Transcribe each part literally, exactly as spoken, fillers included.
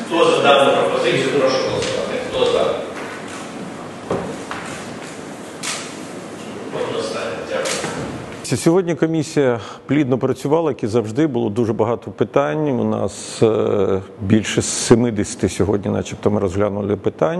Хто за дану пропозицію, прошу голосувати. Хто за? Одностайно. Дякую. Сьогодні комісія плідно працювала, як і завжди, було дуже багато питань. У нас е, більше сімдесят сьогодні, начебто, ми розглянули питань.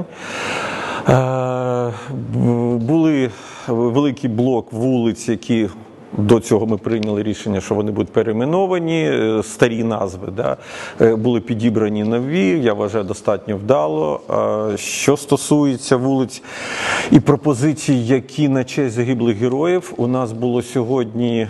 Е, були великий блок вулиць, які до цього ми прийняли рішення, що вони будуть перейменовані, старі назви, да, були підібрані нові, я вважаю, достатньо вдало. Що стосується вулиць і пропозицій, які на честь загиблих героїв, у нас було сьогодні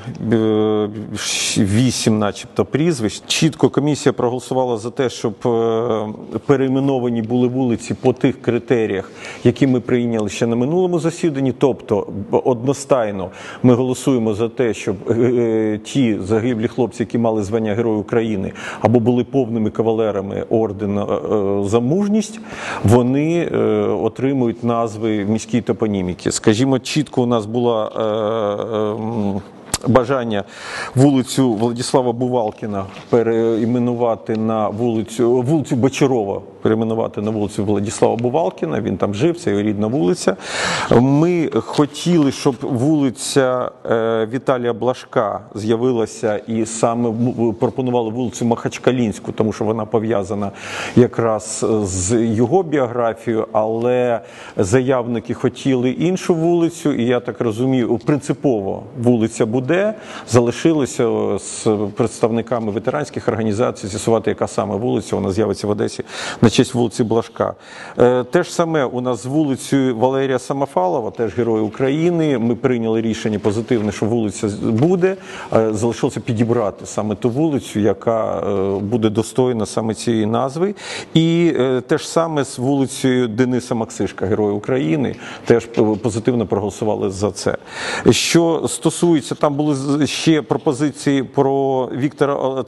вісім, начебто, прізвищ. Чітко комісія проголосувала за те, щоб перейменовані були вулиці по тих критеріях, які ми прийняли ще на минулому засіданні, тобто одностайно ми голосуємо за те, щоб е, ті загиблі хлопці, які мали звання Герой України або були повними кавалерами ордена е, за мужність, вони е, отримують назви міській топоніміки. Скажімо, чітко у нас була е, е, бажання вулицю Владислава Бувалкіна переіменувати на вулицю, вулицю Бочарова перейменувати на вулицю Владислава Бувалкіна, він там жив, це його рідна вулиця. Ми хотіли, щоб вулиця Віталія Блажка з'явилася, і саме пропонували вулицю Махачкалінську, тому що вона пов'язана якраз з його біографією, але заявники хотіли іншу вулицю, і я так розумію, принципово вулиця буде, залишилося з представниками ветеранських організацій з'ясувати, яка саме вулиця, вона з'явиться в Одесі на честь вулиці Блажка. Те ж саме у нас з вулицею Валерія Самофалова, теж Герой України. Ми прийняли рішення позитивне, що вулиця буде. Залишилося підібрати саме ту вулицю, яка буде достойна саме цієї назви. І те ж саме з вулицею Дениса Максишка, Герой України. Теж позитивно проголосували за це. Що стосується, там були ще пропозиції про Віктора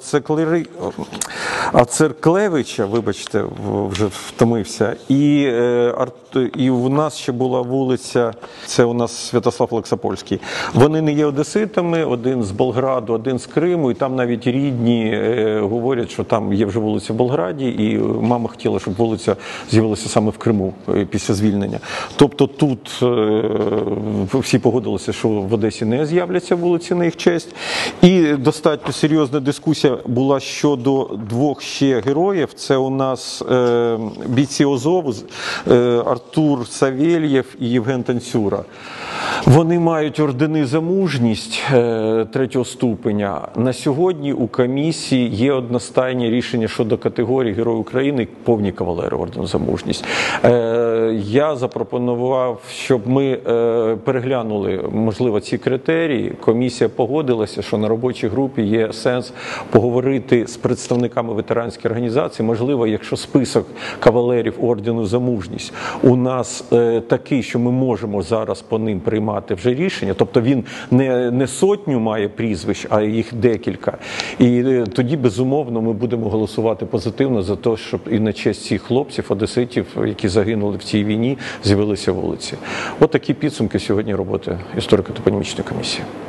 Ацерклевича, вибачте, вже втомився. І, і у нас ще була вулиця, це у нас Святослав Лексопольський. Вони не є одеситами, один з Болграду, один з Криму, і там навіть рідні говорять, що там є вже вулиця в Болграді, і мама хотіла, щоб вулиця з'явилася саме в Криму після звільнення. Тобто тут всі погодилися, що в Одесі не з'являться вулиці на їх честь. І достатньо серйозна дискусія була щодо двох ще героїв. Це у нас е, бійці Азову, е, Артур Савельєв і Євген Танцюра. Вони мають ордени за мужність е, третього ступеня. На сьогодні у комісії є одностайні рішення щодо категорії Герой України повні кавалери ордену за мужність. Е, я запропонував, щоб ми е, переглянули, можливо, ці критерії. Комісія погодилася, що на робочій групі є сенс поговорити з представниками ветеранських організацій. Можливо, якщо список кавалерів ордену за мужність у нас е, такий, що ми можемо зараз по ним приймати вже рішення, тобто він не, не сотню має прізвищ, а їх декілька. І е, тоді, безумовно, ми будемо голосувати позитивно за те, щоб і на честь цих хлопців, одеситів, які загинули в цій війні, з'явилися вулиці. От такі підсумки сьогодні роботи історико-топонімічної комісії.